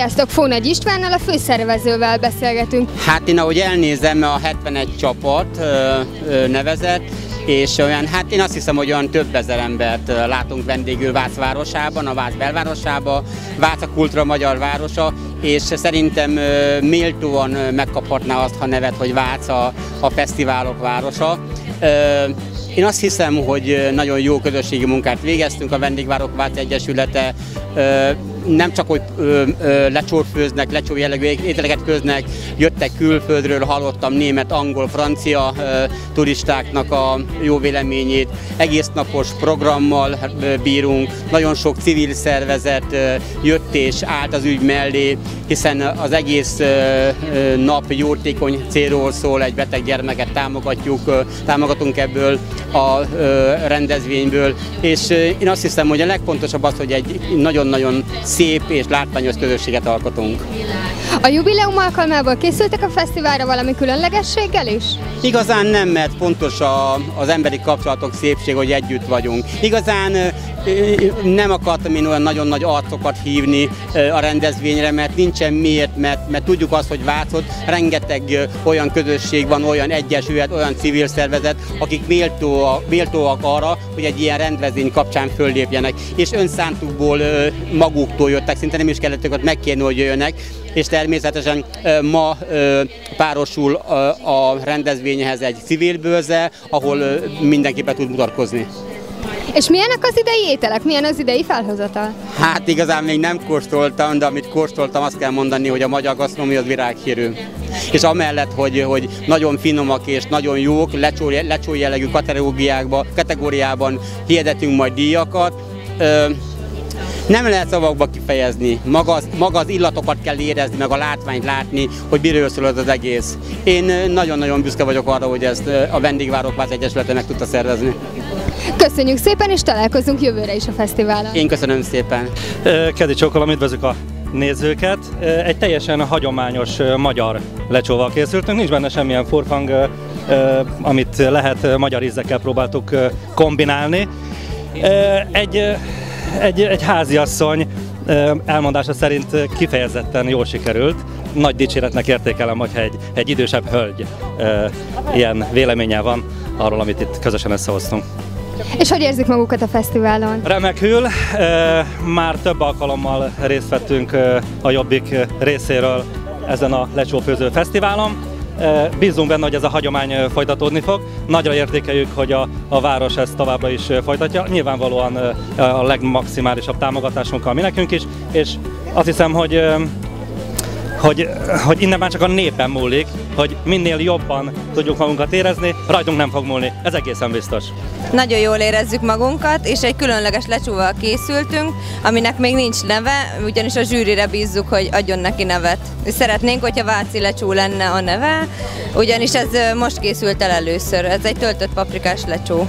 Sziasztok, Fónagy Istvánnal, a főszervezővel beszélgetünk. Hát én ahogy elnézem, a 71 csapat nevezett, és olyan, hát én azt hiszem, hogy olyan több ezer embert látunk vendégül Vác városában, a Vác belvárosában, Vác a kultúra magyar városa, és szerintem méltóan megkaphatná azt a nevet, hogy Vác a fesztiválok városa. Én azt hiszem, hogy nagyon jó közösségi munkát végeztünk, a Vendégvárok Vác Egyesülete nem csak, hogy lecsófőznek, lecsó jellegű ételeket főznek, jöttek külföldről, hallottam német, angol, francia turistáknak a jó véleményét, egész napos programmal bírunk, nagyon sok civil szervezet jött és állt az ügy mellé, hiszen az egész nap jótékony célról szól, egy beteg gyermeket támogatunk ebből a rendezvényből, és én azt hiszem, hogy a legfontosabb az, hogy egy nagyon-nagyon szép és látványos közösséget alkotunk. A jubileum alkalmából készültek a fesztiválra valami különlegességgel is? Igazán nem, mert fontos az emberi kapcsolatok szépség, hogy együtt vagyunk. Igazán nem akartam én olyan nagyon nagy arcokat hívni a rendezvényre, mert nincsen miért, mert tudjuk azt, hogy Vácot rengeteg olyan közösség van, olyan egyesület, olyan civil szervezet, akik méltóak arra, hogy egy ilyen rendezvény kapcsán föllépjenek, és önszántukból maguktól jöttek, szinte nem is kellett őket megkérni, hogy jöjjönek, és természetesen ma párosul a rendezvényhez egy civil bőrze, ahol mindenki be tud mutatkozni. És milyenek az idei ételek? Milyen az idei felhozatal? Hát igazán még nem kóstoltam, de amit kóstoltam, azt kell mondani, hogy a magyar gasztronómia az világhírű. És amellett, hogy nagyon finomak és nagyon jók, lecsó jellegű kategóriában hirdetünk majd díjakat. Nem lehet szavakba kifejezni, maga az illatokat kell érezni, meg a látványt látni, hogy miről szól az egész. Én nagyon-nagyon büszke vagyok arra, hogy ezt a Vendégvárok Vác Egyesülete meg tudta szervezni. Köszönjük szépen, és találkozunk jövőre is a fesztiválon. Én köszönöm szépen. Kedi csókolom, üdvözlük a nézőket. Egy teljesen hagyományos magyar lecsóval készültünk, nincs benne semmilyen furfang, amit lehet magyar ízekkel próbáltuk kombinálni. Egy háziasszony elmondása szerint kifejezetten jól sikerült. Nagy dicséretnek értékelem, hogyha egy idősebb hölgy ilyen véleménye van arról, amit itt közösen összehoztunk. És hogy érzik magukat a fesztiválon? Remekül, már több alkalommal részt vettünk a Jobbik részéről ezen a lecsófőző fesztiválon. Bízunk benne, hogy ez a hagyomány folytatódni fog. Nagyra értékeljük, hogy a város ezt továbbra is folytatja. Nyilvánvalóan a legmaximálisabb támogatásunkkal mi nekünk is, és azt hiszem, hogy innen már csak a népen múlik, hogy minél jobban tudjuk magunkat érezni, rajtunk nem fog múlni, ez egészen biztos. Nagyon jól érezzük magunkat, és egy különleges lecsóval készültünk, aminek még nincs neve, ugyanis a zsűrire bízzuk, hogy adjon neki nevet. Szeretnénk, hogyha váci lecsó lenne a neve, ugyanis ez most készült el először, ez egy töltött paprikás lecsó.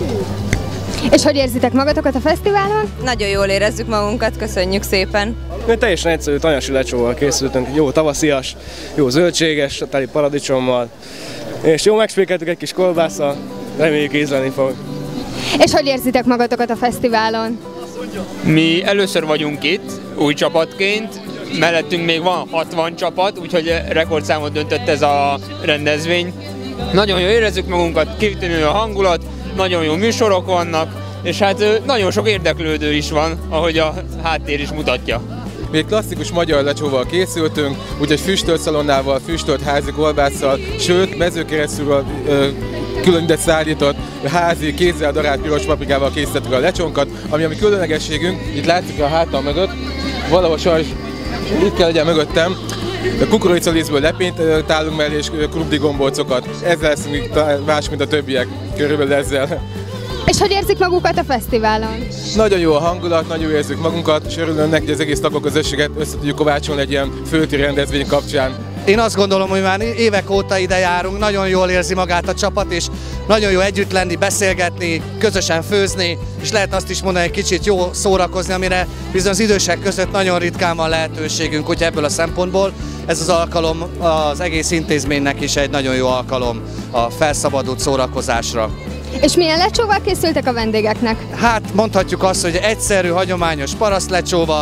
És hogy érzitek magatokat a fesztiválon? Nagyon jól érezzük magunkat, köszönjük szépen! Mi teljesen egyszerű tanyasi lecsóval készültünk, jó tavaszias, jó zöldséges, teli paradicsommal, és jó megspékeltük egy kis kolbásszal, reméljük ízleni fog. És hogy érzitek magatokat a fesztiválon? Mi először vagyunk itt, új csapatként, mellettünk még van 60 csapat, úgyhogy rekordszámot döntött ez a rendezvény. Nagyon jól érezzük magunkat, kitűnő a hangulat, nagyon jó műsorok vannak, és hát nagyon sok érdeklődő is van, ahogy a háttér is mutatja. Mi egy klasszikus magyar lecsóval készültünk, úgyhogy füstölt szalonnával, füstölt házi kolbásszal, sőt mezőkeresztülről külön ide szállított házi, kézzel darált piros paprikával készítettük a lecsónkat, ami a mi különlegességünk, itt látszik a hátam mögött, valahol sajnos itt kell legyen mögöttem, kukoricalisztből lepényt tálunk mellé és krumdi gombócokat. Ezzel leszünk más, mint a többiek, körülbelül ezzel. És hogy érzik magukat a fesztiválon? Nagyon jó a hangulat, nagyon érzük magunkat, és örülünk neki, hogy az egész lakóközösséget össze tudjuk kovácsolni egy ilyen földi rendezvény kapcsán. Én azt gondolom, hogy már évek óta ide járunk, nagyon jól érzi magát a csapat, és nagyon jó együtt lenni, beszélgetni, közösen főzni, és lehet azt is mondani, egy kicsit jó szórakozni, amire bizony az idősek között nagyon ritkán van lehetőségünk, hogy ebből a szempontból ez az alkalom az egész intézménynek is egy nagyon jó alkalom a felszabadult szórakozásra. És milyen lecsóval készültek a vendégeknek? Hát mondhatjuk azt, hogy egyszerű, hagyományos parasztlecsóval,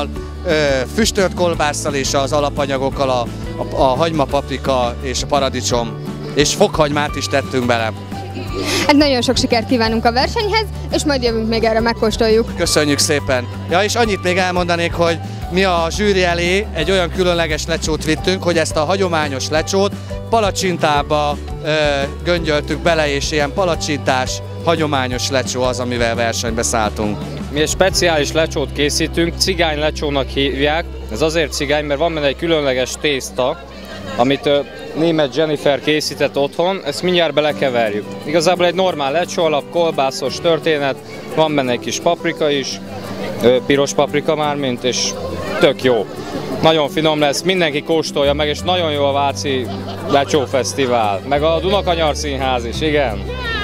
füstölt kolbásszal és az alapanyagokkal, a hagyma, paprika és a paradicsom, és fokhagymát is tettünk bele. Hát nagyon sok sikert kívánunk a versenyhez, és majd jövünk még erre, megkóstoljuk. Köszönjük szépen! Ja, és annyit még elmondanék, hogy mi a zsűri elé egy olyan különleges lecsót vittünk, hogy ezt a hagyományos lecsót palacsintába göngyöltük bele, és ilyen palacsintás, hagyományos lecsó az, amivel versenybe szálltunk. Mi egy speciális lecsót készítünk, cigány lecsónak hívják. Ez azért cigány, mert van benne egy különleges tészta, amit német Jennifer készített otthon, ezt mindjárt belekeverjük. Igazából egy normál lecsó alap, kolbászos történet, van benne egy kis paprika is, piros paprika mármint, és tök jó. Nagyon finom lesz, mindenki kóstolja meg, és nagyon jó a Váci Lecsófesztivál, meg a Dunakanyar Színház is, igen.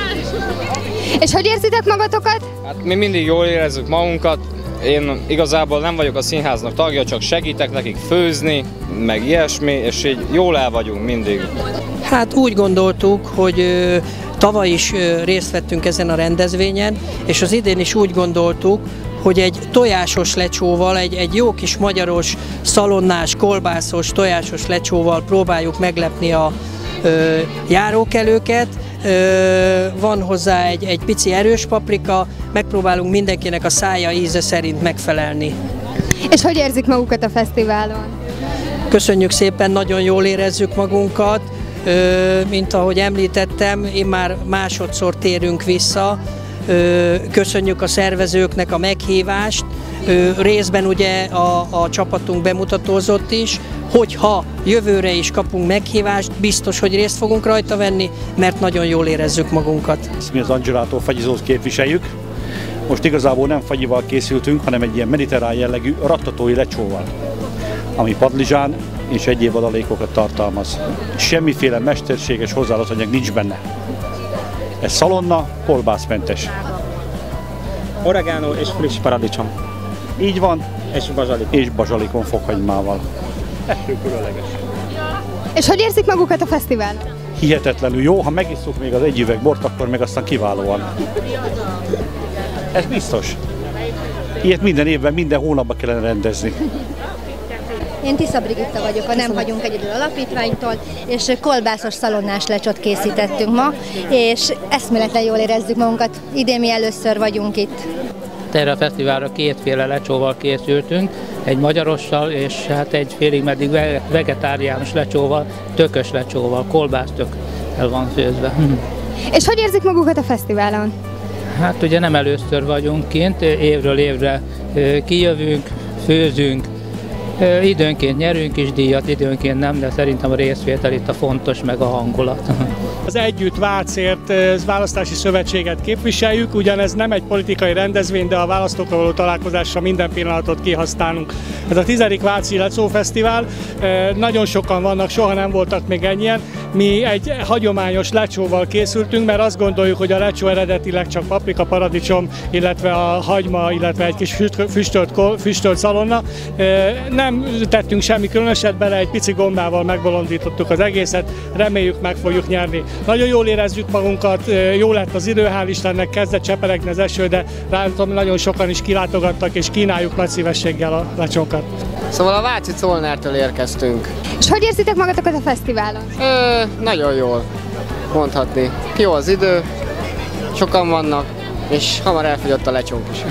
És hogy érzitek magatokat? Hát mi mindig jól érezzük magunkat. Én igazából nem vagyok a színháznak tagja, csak segítek nekik főzni, meg ilyesmi, és így jól el vagyunk mindig. Hát úgy gondoltuk, hogy tavaly is részt vettünk ezen a rendezvényen, és az idén is úgy gondoltuk, hogy egy tojásos lecsóval, egy jó kis magyaros, szalonnás, kolbászos, tojásos lecsóval próbáljuk meglepni a járókelőket. Van hozzá egy pici erős paprika, megpróbálunk mindenkinek a szája íze szerint megfelelni. És hogy érzik magukat a fesztiválon? Köszönjük szépen, nagyon jól érezzük magunkat. Mint ahogy említettem, én már másodszor térünk vissza. Köszönjük a szervezőknek a meghívást. Részben ugye a csapatunk bemutatózott is, hogyha jövőre is kapunk meghívást, biztos, hogy részt fogunk rajta venni, mert nagyon jól érezzük magunkat. Mi az Angelato fagyizót képviseljük. Most igazából nem fagyival készültünk, hanem egy ilyen mediterrán jellegű rattatói lecsóval, ami padlizsán és egyéb adalékokat tartalmaz. Semmiféle mesterséges hozzáadott anyag nincs benne. Ez szalonna, kolbászmentes. Oregano és friss paradicsom. Így van. És bazsalikon fokhagymával. Ettől különleges. És hogy érzik magukat a fesztiválon? Hihetetlenül jó, ha megisszuk még az egy üveg bort, akkor meg aztán kiválóan. Ez biztos. Ilyet minden évben, minden hónapban kellene rendezni. Én Tisza Brigitta vagyok, a Nem Hagyunk Egyedül alapítványtól, és kolbászos szalonnás lecsót készítettünk ma, és eszméletlen jól érezzük magunkat. Idén mi először vagyunk itt. Erre a fesztiválra kétféle lecsóval készültünk, egy magyarossal és hát egy félig meddig vegetáriánus lecsóval, tökös lecsóval, kolbásztök el van főzve. És hogy érzik magukat a fesztiválon? Hát ugye nem először vagyunk kint, évről évre kijövünk, főzünk, időnként nyerünk is díjat, időnként nem, de szerintem a részvétel itt a fontos, meg a hangulat. Az Együtt Vácért választási szövetséget képviseljük, ugyanez nem egy politikai rendezvény, de a választókkal való találkozásra minden pillanatot kihasználunk. Ez a 10. Váci Lecsófesztivál, nagyon sokan vannak, soha nem voltak még ennyien. Mi egy hagyományos lecsóval készültünk, mert azt gondoljuk, hogy a lecsó eredetileg csak paprika, paradicsom, illetve a hagyma, illetve egy kis füstölt szalonna. Nem tettünk semmi különöset bele, egy pici gombával megbolondítottuk az egészet, reméljük meg fogjuk nyerni. Nagyon jól érezzük magunkat, jó lett az idő, hál' Istennek, kezdett cseperegni az eső, de rájöttem, nagyon sokan is kilátogattak, és kínáljuk nagy szívességgel a lecsókat. Szóval a Váci Czolnártól érkeztünk. És hogy érzitek magatokat a fesztiválon? Nagyon jól, mondhatni. Jó az idő, sokan vannak, és hamar elfogyott a lecsónk is.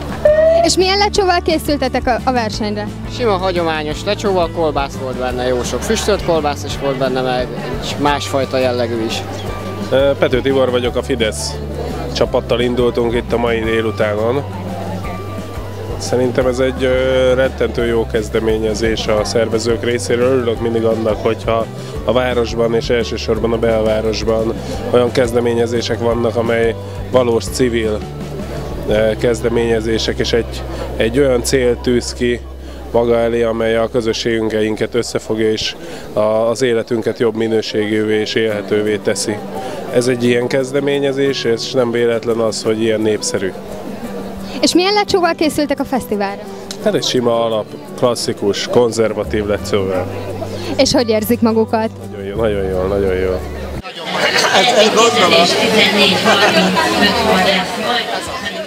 És milyen lecsóval készültetek a versenyre? Sima, hagyományos lecsóval, kolbász volt benne, jó sok füstölt kolbász is volt benne, meg egy másfajta jellegű is. Pető Tibor vagyok, a Fidesz csapattal indultunk itt a mai délutánon. Szerintem ez egy rettentő jó kezdeményezés a szervezők részéről. Örülök mindig annak, hogyha a városban és elsősorban a belvárosban olyan kezdeményezések vannak, amely valós civil kezdeményezések, és egy olyan cél tűz ki maga elé, amely a közösségünket összefogja, és az életünket jobb minőségűvé és élhetővé teszi. Ez egy ilyen kezdeményezés, és nem véletlen az, hogy ilyen népszerű. És milyen lecsóval készültek a fesztiválra? Hát egy sima alap, klasszikus, konzervatív lecsóval. És hogy érzik magukat? Nagyon jó, nagyon jól, nagyon jól. Ez egy 14 30